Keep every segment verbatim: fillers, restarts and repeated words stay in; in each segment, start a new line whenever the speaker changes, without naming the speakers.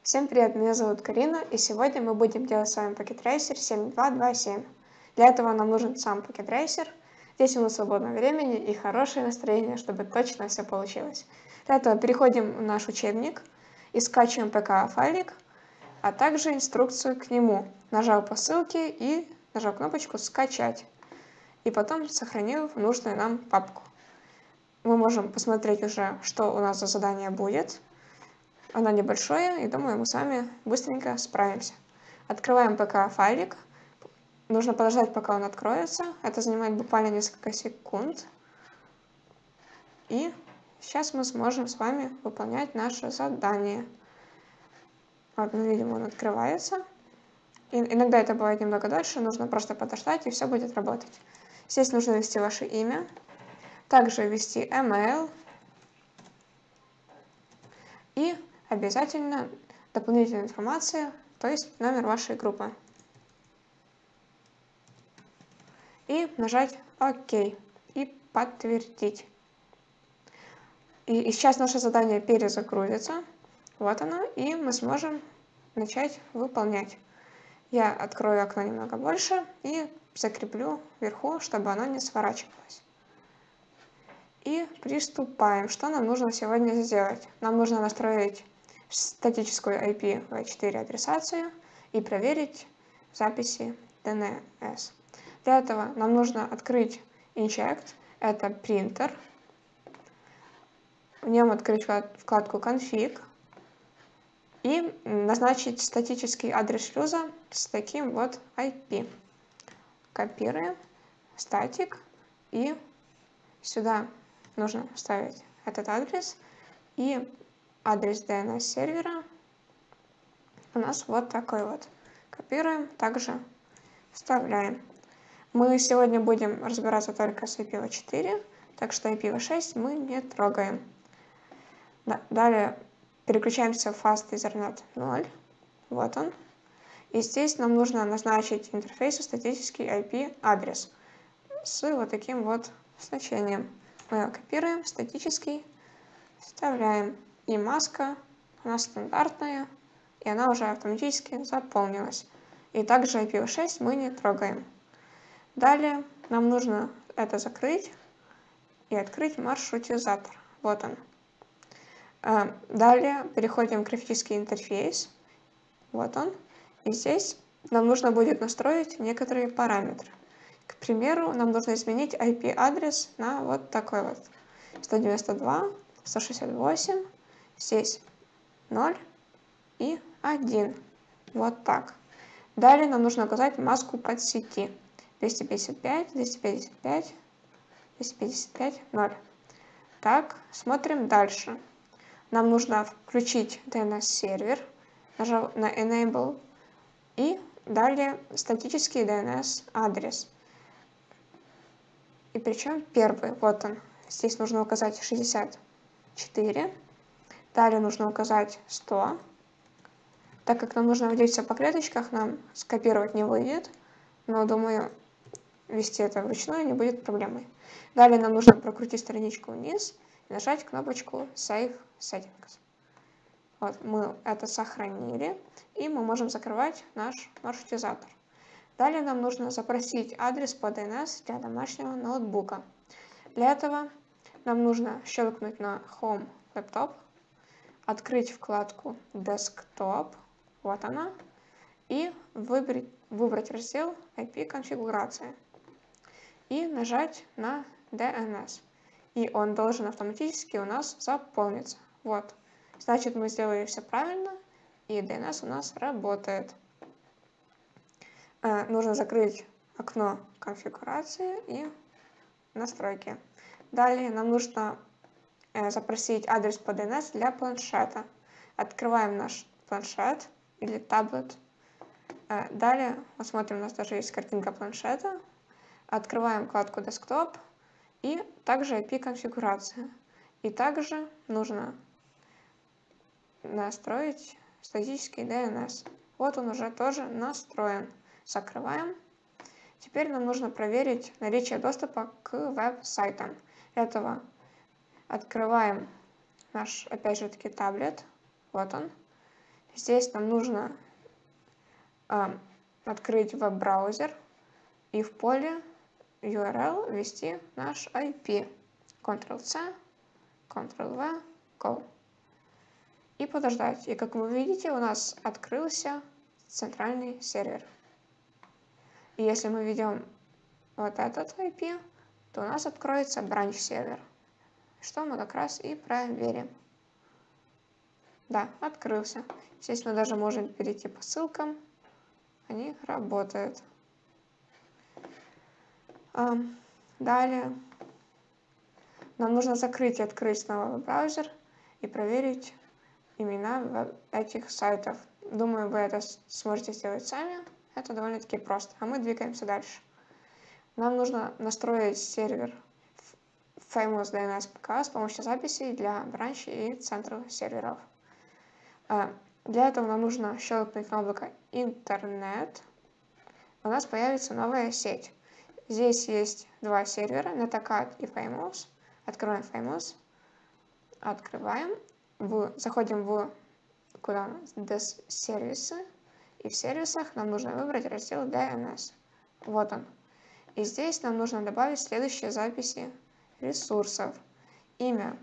Всем привет, меня зовут Карина, и сегодня мы будем делать с вами Pocket Racer семь два два семь. Для этого нам нужен сам Pocket Racer. Здесь у нас свободного времени и хорошее настроение, чтобы точно все получилось. Для этого переходим в наш учебник и скачиваем пэ ка-файлик, а также инструкцию к нему. Нажал по ссылке и нажал кнопочку «Скачать». И потом сохранил в нужную нам папку. Мы можем посмотреть уже, что у нас за задание будет. Оно небольшое, и думаю, мы с вами быстренько справимся. Открываем пэ ка-файлик. Нужно подождать, пока он откроется. Это занимает буквально несколько секунд. И сейчас мы сможем с вами выполнять наше задание. Вот, мы видим, он открывается. И иногда это бывает немного дольше, нужно просто подождать, и все будет работать. Здесь нужно ввести ваше имя. Также ввести email. И обязательно дополнительная информация, то есть номер вашей группы. И нажать ОК и подтвердить. И, и сейчас наше задание перезагрузится. Вот оно, и мы сможем начать выполнять. Я открою окно немного больше и закреплю вверху, чтобы оно не сворачивалось. И приступаем. Что нам нужно сегодня сделать? Нам нужно настроить статическую ай пи ви четыре адресацию и проверить записи ди эн эс. Для этого нам нужно открыть Inject, это принтер, в нем открыть вкладку Config и назначить статический адрес шлюза с таким вот ай пи. Копируем статик, и сюда нужно вставить этот адрес, и адрес ди эн эс сервера у нас вот такой вот. Копируем, также вставляем. Мы сегодня будем разбираться только с ай пи ви четыре, так что ай пи ви шесть мы не трогаем. Далее переключаемся в Fast Ethernet ноль. Вот он. И здесь нам нужно назначить интерфейсу статический ай пи адрес с вот таким вот значением. Мы его копируем, статический, вставляем. И маска у нас стандартная, и она уже автоматически заполнилась. И также ай пи ви шесть мы не трогаем. Далее нам нужно это закрыть и открыть маршрутизатор. Вот он. Далее переходим в графический интерфейс. Вот он. И здесь нам нужно будет настроить некоторые параметры. К примеру, нам нужно изменить ай пи адрес на вот такой вот. сто девяносто два, сто шестьдесят восемь, здесь ноль и один. Вот так. Далее нам нужно указать маску подсети. двести пятьдесят пять, двести пятьдесят пять, двести пятьдесят пять, ноль. Так, смотрим дальше. Нам нужно включить ди эн эс сервер, нажав на Enable, и далее статический ди эн эс адрес. И причем первый, вот он. Здесь нужно указать шестьдесят четыре, далее нужно указать сто. Так как нам нужно вводить все по клеточках, нам скопировать не выйдет, но, думаю, ввести это вручную не будет проблемой. Далее нам нужно прокрутить страничку вниз и нажать кнопочку Save Settings. Вот, мы это сохранили, и мы можем закрывать наш маршрутизатор. Далее нам нужно запросить адрес по ди эн эс для домашнего ноутбука. Для этого нам нужно щелкнуть на Home Laptop, открыть вкладку Desktop, вот она, и выбрать, выбрать раздел ай пи-конфигурация и нажать на ди эн эс. И он должен автоматически у нас заполниться. Вот. Значит, мы сделали все правильно, и ди эн эс у нас работает. Э, нужно закрыть окно конфигурации и настройки. Далее нам нужно э, запросить адрес по ди эн эс для планшета. Открываем наш планшет или таблет. Э, далее мы смотрим, у нас даже есть картинка планшета. Открываем вкладку Desktop и также ай пи-конфигурация. И также нужно настроить статический ди эн эс. Вот он уже тоже настроен. Закрываем. Теперь нам нужно проверить наличие доступа к веб-сайтам. Для этого открываем наш, опять же таки, таблет. Вот он. Здесь нам нужно э, открыть веб-браузер и в поле ю ар эл ввести наш ай пи. контрол-C, контрол-V, Go. И подождать. И как вы видите, у нас открылся центральный сервер. И если мы введем вот этот ай пи, то у нас откроется бранч-сервер, что мы как раз и проверим. Да, открылся. Здесь мы даже можем перейти по ссылкам. Они работают. Далее нам нужно закрыть и открыть снова браузер и проверить имена этих сайтов. Думаю, вы это сможете сделать сами. Это довольно-таки просто. А мы двигаемся дальше. Нам нужно настроить сервер Famous ди эн эс пи кей с помощью записей для бранчей и центров серверов. Для этого нам нужно щелкнуть на облако Интернет. У нас появится новая сеть. Здесь есть два сервера, Netacad и Famous. Открываем Famous. Открываем. В, заходим в куда у нас сервисы. И в сервисах нам нужно выбрать раздел ди эн эс. Вот он. И здесь нам нужно добавить следующие записи ресурсов. Имя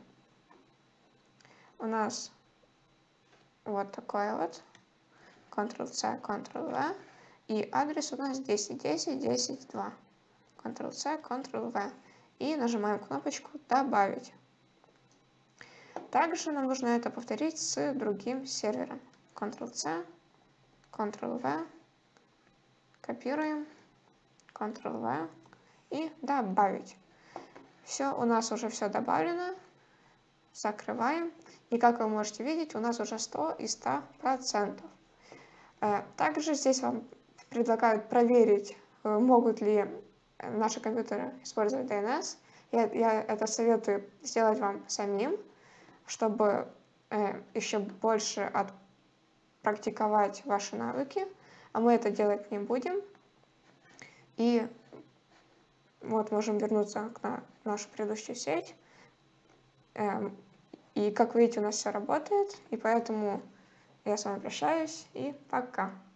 у нас вот такое вот. контрол-C, контрол-V. И адрес у нас десять десять десять два. контрол-C, контрол-V. И нажимаем кнопочку «Добавить». Также нам нужно это повторить с другим сервером. контрол-C, контрол-V. Копируем. контрол-V. И «Добавить». Все, у нас уже все добавлено. Закрываем. И как вы можете видеть, у нас уже сто и сто процентов. Также здесь вам предлагают проверить, могут ли наши компьютеры использовать ди эн эс. Я, я это советую сделать вам самим, чтобы э, еще больше отпрактиковать ваши навыки. А мы это делать не будем. И вот можем вернуться на нашу предыдущую сеть. Э, и как видите, у нас все работает. И поэтому я с вами прощаюсь и пока.